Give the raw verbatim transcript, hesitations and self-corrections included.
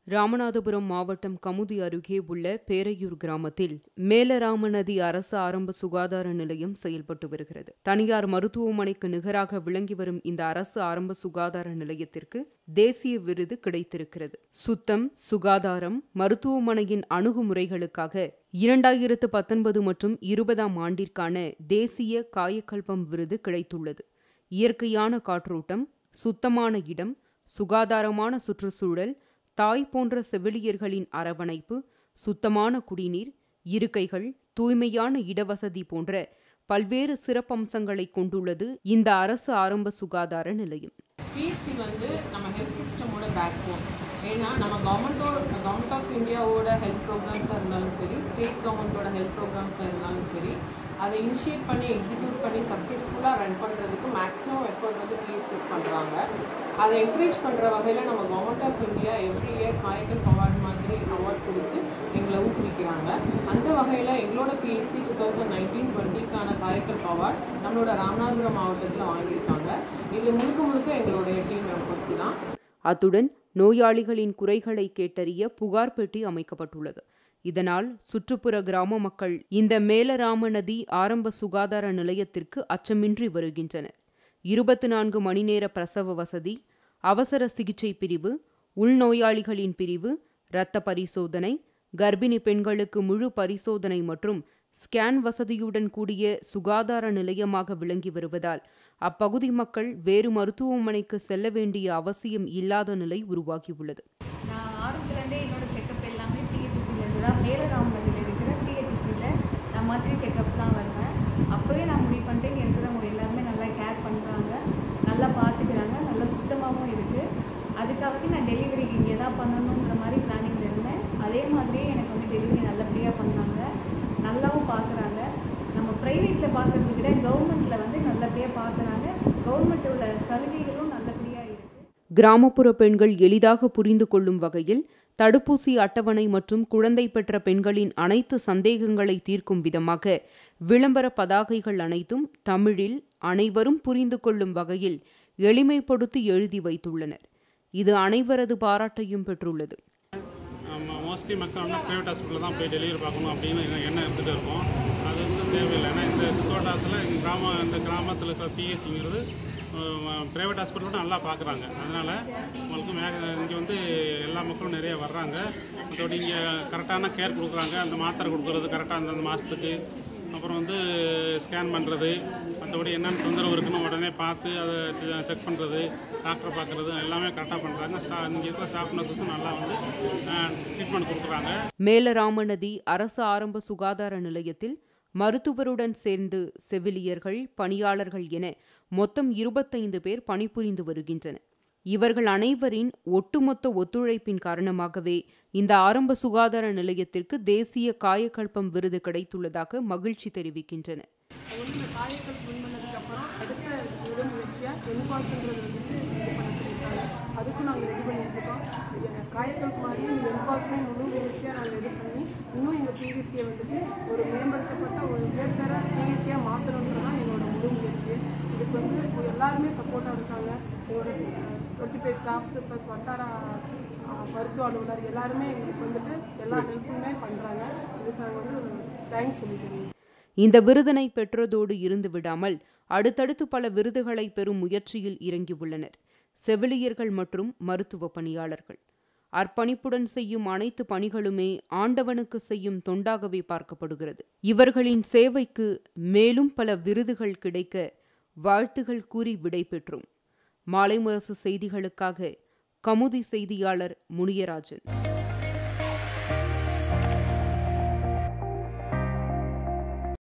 ராமநாதபுரம் மாவட்டம் கமுதி அருகே உள்ள பேரையூர் கிராமத்தில் மேலராமநதி அரசு ஆரம்ப சுகாதார நிலையம் செயல்பட்டு வருகிறது. தனியார் மருத்துவமனைக்கு நிகராக விளங்கி வரும் இந்த அரசு ஆரம்ப சுகாதார நிலையத்திற்கு தேசிய விருது கிடைத்திருக்கிறது. சுத்தம், சுகாதாரம், மருத்துவமனையின் அணுகுமுறைகளுக்காக இரண்டாயிரத்து பத்தொன்பது மற்றும் இருபதாம் ஆண்டிற்கான தேசிய காயகல்பம் விருது கிடைத்துள்ளது. இயற்கையான காற்றோட்டம், சுத்தமான இடம், சுகாதாரமான சுற்றுச்சூழல், தாய் போன்ற செவிலியர்களின் அரவணைப்பு, சுத்தமான குடிநீர், இருக்கைகள், தூய்மையான இடவசதி போன்ற பல்வேறு சிறப்பம்சங்களை கொண்டுள்ளது இந்த அரசு ஆரம்ப சுகாதார நிலையம். பிஹெச்சி வந்து நம்ம ஹெல்த் சிஸ்டமோட பேக்போன். ஏன்னா நம்ம கவர்மெண்டோட கவர்மெண்ட் ஆஃப் இந்தியாவோட ஹெல்த் ப்ரோக்ராம்ஸாக இருந்தாலும் சரி, ஸ்டேட் கவர்மெண்ட்டோட ஹெல்த் ப்ரோக்ராம்ஸாக இருந்தாலும் சரி, அதை இனிஷியேட் பண்ணி எக்ஸிக்யூட் பண்ணி சக்ஸஸ்ஃபுல்லாக ரன் பண்ணுறதுக்கு மேக்ஸிமம் எஃபர்ட் வந்து பிஹெச்சிஸ் பண்ணுறாங்க. அதை என்கரேஜ் பண்ணுற வகையில் நம்ம government of India every year Kayakalp award மாதிரி அவார்ட் கொடுத்து எங்களை ஊக்குவிக்கிறாங்க. அந்த வகையில் எங்களோட பிஹெச்சி டூ தௌசண்ட் நைன்டீன் டுவெண்ட்டிக்கான காயகல் அவார்ட் நம்மளோட ராமநாதபுரம் மாவட்டத்தில் வாங்கியிருக்காங்க. இது முழுக்க முழுக்க எங்களுடைய டீம் பொறுத்து தான். அத்துடன் நோயாளிகளின் குறைகளை கேட்டறிய புகார் பெட்டி அமைக்கப்பட்டுள்ளது. இதனால் சுற்றுப்புற கிராம மக்கள் இந்த மேலராமநதி ஆரம்ப சுகாதார நிலையத்திற்கு அச்சமின்றி வருகின்றனர். இருபத்தி நான்கு மணி நேர பிரசவ வசதி, அவசர சிகிச்சை பிரிவு, உள்நோயாளிகளின் பிரிவு, இரத்த பரிசோதனை, கர்ப்பிணி பெண்களுக்கு முழு பரிசோதனை மற்றும் ஸ்கேன் வசதியுடன் கூடிய சுகாதார நிலையமாக விளங்கி வருவதால் அப்பகுதி மக்கள் வேறு மருத்துவமனைக்கு செல்ல வேண்டிய அவசியம் இல்லாத நிலை உருவாகியுள்ளது. நான் ஆரம்பத்துலேருந்தே என்னோட செக்கப் எல்லாமே பிஹெச்சிசிலேருந்து தான், மேலராமநதியில் இருக்கிற பிஹெச்சிசியில் நான் மந்த்லி செக்கப் தான் வருவேன். அப்போவே நான் முடிவு பண்ணிட்டு எனக்கு தான் அவங்க எல்லாருமே நல்லா கேர் பண்ணுறாங்க, நல்லா பார்த்துக்கிறாங்க, நல்லா சுத்தமாகவும் இருக்குது. அதுக்காகவே நான் டெலிவரி இங்கே தான் பண்ணணுன்ற மாதிரி பிளானிங்கில் இருந்தேன். அதே மாதிரியே எனக்கு வந்து டெலிவரி நல்லபடியாக பண்ணாங்க, நல்லாவும் பார்க்குறாங்க. நம்ம ப்ரைவேட்டில் பார்க்குறத விட கவர்மெண்ட்டில் வந்து நல்லபடியாக பார்க்குறாங்க. கவர்மெண்ட்டோட சலுகைகளும் நல்லபடியாக இருக்குது. கிராமப்புற பெண்கள் எளிதாக புரிந்து கொள்ளும் வகையில் தடுப்பூசி அட்டவணை மற்றும் குழந்தை பெற்ற பெண்களின் அனைத்து சந்தேகங்களை தீர்க்கும் விதமாக விளம்பர பதாகைகள் அனைத்தும் தமிழில் அனைவரும் புரிந்து கொள்ளும் வகையில் எளிமைப்படுத்தி எழுதி வைத்துள்ளனர். இது அனைவரது பாராட்டையும் பெற்றுள்ளது. மோஸ்ட்லி மக்கள் வந்து ப்ரைவேட் ஹாஸ்பிட்டலில் தான் போய் டெலிவரி பார்க்கணும் அப்படின்னு எண்ணம் எடுத்துகிட்டு இருக்கோம். அது வந்து தேவையில்லை. ஏன்னா இந்த தோட்டத்தில் எங்கள் கிராமம் இந்த கிராமத்தில் இருக்கிற பிஹெச்சிங்கிறது ப்ரைவேட் ஹாஸ்பிட்டல் நல்லா பார்க்குறாங்க. அதனால் உங்களுக்கு மே இங்கே வந்து எல்லா மக்களும் நிறைய வர்றாங்க. அதோட இங்கே கரெக்டான கேர் கொடுக்குறாங்க. அந்த மாத்திரை கொடுக்குறது கரெக்டாக அந்தந்த மாதத்துக்கு, அப்புறம் வந்து ஸ்கேன் பண்ணுறது, மற்றபடி என்னென்ன தொந்தரவு இருக்குன்னு உடனே பார்த்து அதை செக் பண்ணுறது, டாக்டரை பார்க்குறது எல்லாமே கரெக்டாக பண்ணுறாங்க. ஸ்டா இங்கே இருக்கிற ஸ்டாஃப் நர்ஸஸும் நல்லா வந்து ட்ரீட்மெண்ட் கொடுக்குறாங்க. மேலராமநதி அரசு ஆரம்ப சுகாதார நிலையத்தில் மருத்துவருடன் சேர்ந்து செவிலியர்கள், பணியாளர்கள் என மொத்தம் இருபத்தைந்து பேர் பணிபுரிந்து வருகின்றனர். இவர்கள் அனைவரின் ஒட்டுமொத்த ஒத்துழைப்பின் காரணமாகவே இந்த ஆரம்ப சுகாதார நிலையத்திற்கு தேசிய காயகல்பம் விருது கிடைத்துள்ளதாக மகிழ்ச்சி தெரிவிக்கின்றனர். அதுக்கும் நாங்கள் ரெடி பண்ணிட்டு இருக்கோம். காயக்கல்பு மாதிரி இந்த என்பாஸ்மே முழு முயற்சியாக நாங்கள் ரெடி பண்ணி இன்னும் எங்கள் பிஹெச்சியை வந்துட்டு ஒரு மேம்படுத்தப்பட்ட ஒரு உயர்தர பிஹெச்சியாக மாற்றணுன்றது தான் எங்களோட முழு முயற்சி. இதுக்கு வந்து எல்லாருமே சப்போர்ட்டாக இருக்காங்க. எங்களோட டுவெண்ட்டி ஃபைவ் ஸ்டாஃப்ஸு ப்ளஸ் வட்டார மருத்துவ அலுவலர் எல்லாருமே எங்களுக்கு வந்துட்டு எல்லா ஹெல்ப்புமே பண்ணுறாங்க. இதுக்கு நாங்கள் வந்து தேங்க்ஸ் சொல்லிக்கிறோம். இந்த விருதினை பெற்றதோடு இருந்து விடாமல் அடுத்தடுத்து பல விருதுகளை பெறும் முயற்சியில் இறங்கியுள்ளனர் செவிலியர்கள் மற்றும் மருத்துவ பணியாளர்கள். அர்ப்பணிப்புடன் செய்யும் அனைத்து பணிகளுமே ஆண்டவனுக்கு செய்யும் தொண்டாகவே பார்க்கப்படுகிறது. இவர்களின் சேவைக்கு மேலும் பல விருதுகள் கிடைக்க வாழ்த்துகள் கூறி விடைபெற்றோம். மாலைமுரசு செய்திகளுக்காக கமுதி செய்தியாளர் முனியராஜன்.